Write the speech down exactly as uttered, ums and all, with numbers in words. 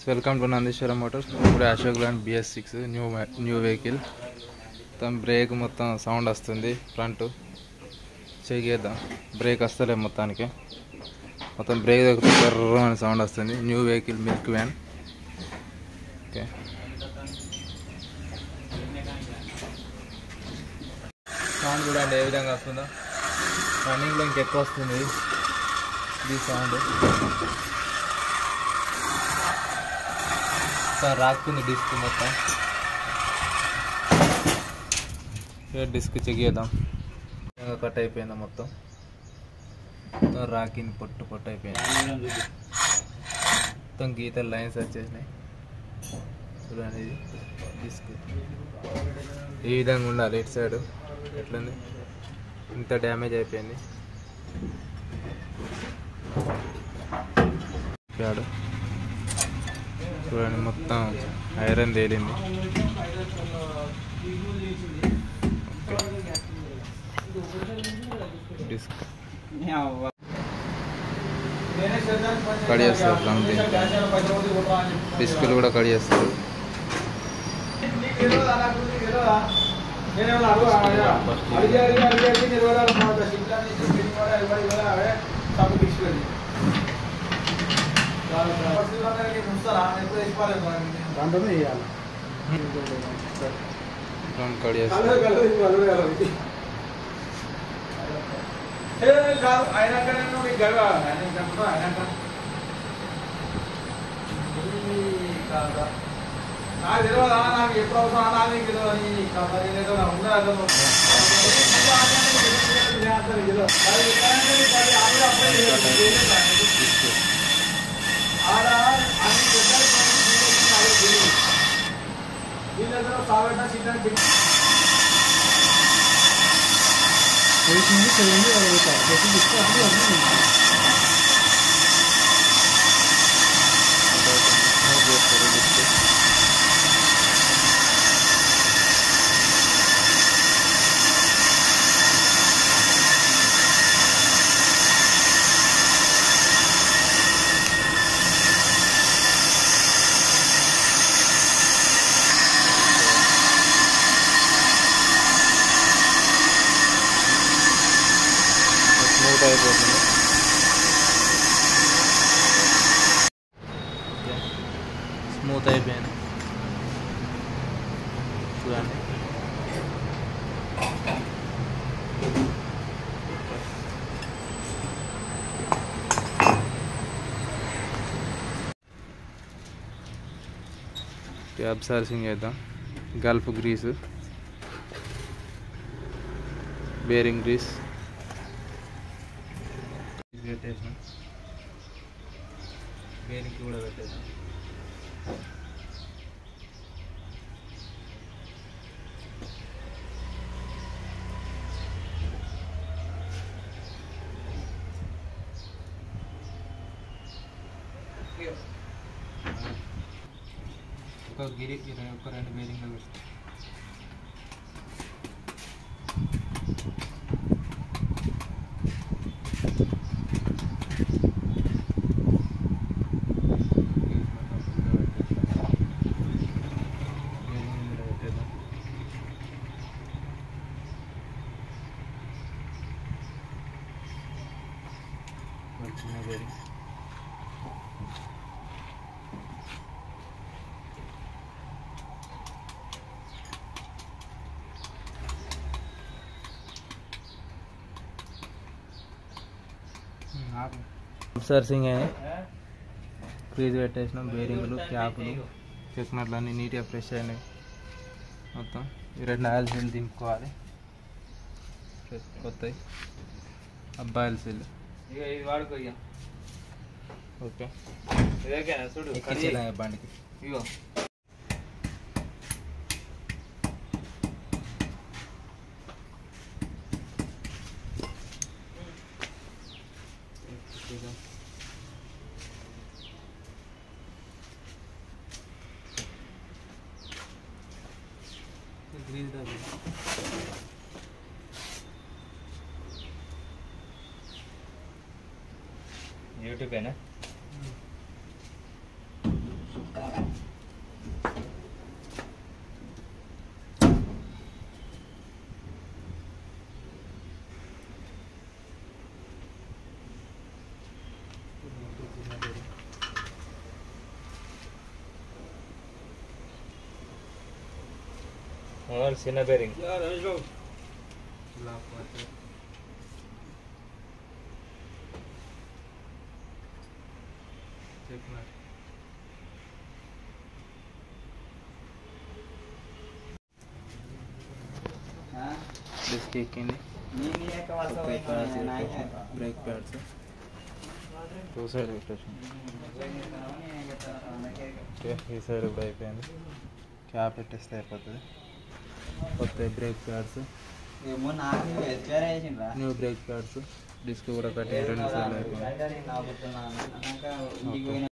Welcome to Nandishwara Motors. ఇప్పుడు Ashok Leyland BS six new new vehicle. మొత్తం brake మొత్తం సౌండ్ వస్తుంది. ఫ్రంట్ చేద్దాం, బ్రేక్ వస్తలే మొత్తానికి. మొత్తం బ్రేక్ దగ్గర కర్ర అని సౌండ్ వస్తుంది. New vehicle milk van. Okay, sound చూడండి ఏ విధంగా వస్తుందో. రన్నింగ్లో ఇంకెక్కువ వస్తుంది ఇది సౌండ్. రాకుతుంది డిస్క్ మొత్తం. డిస్క్ చెక్ చేద్దాం. కట్ అయిపోయింది మొత్తం. మొత్తం రాకింది, పొట్టు పొట్టు అయిపోయింది. మొత్తం గీతలు లైన్స్ వచ్చేసినాయి చూడండి. ఇది డిస్క్ ఈ విధంగా ఉండాలి. ఇటు సైడ్ ఎట్లుంది, ఇంత డ్యామేజ్ అయిపోయింది. ప్యాడ్ చూడండి, మొత్తం ఐరన్ తేలింది. డిస్క్ కడిగేస్తారు, డిస్కులు కూడా కడిగేస్తారు. నాకు తెలియదా, నాకు ఎప్పుడు అవసరం అన్నా నీకు తెలియదు. స్మూత్ అయిపోతుంది. స్మూత్ అయిపోయింది చూడండి. క్యాబ్ సర్వీసింగ్ చేద్దాం. గల్ఫ్ గ్రీసు, బేరింగ్ గ్రీస్ పెట్టేసాం. బేరింగ్ కూడా పెట్టేసాం. ఒక గిరి ఒక రెండు బేరింగ్లు పెడతాం. చిన్న బేరింగ్ సర్వీసింగ్ అయినాయి. ఫ్రీజ్ పెట్టేసినాం. బేరింగ్లు, క్యాప్లు, చెక్నట్లు అన్నీ నీట్గా ఫ్రెష్ అయినాయి మొత్తం. ఈ రెండు ఆయిల్ సీల్ దింపుకోవాలి. కొత్తవి అబ్బాయిల సీల్. ఇక ఇది వాడుకో. ఇక ఓకే, ఇదేనా చూడు బండికి. ఇగో యూట్యూబేనా? చిన్న బేరింగ్ డిస్క్ ఎక్కింది బ్రేక్ ప్యాడ్స్ టూ సైడ్ పెట్టేసాం ఈ సైడ్ కూడా అయిపోయింది క్యాప్ పెట్టేస్తే అయిపోతుంది కొత్త brake pads new brake pads disc కూడా కట్టి రెండు సార్లు అయిపోయింది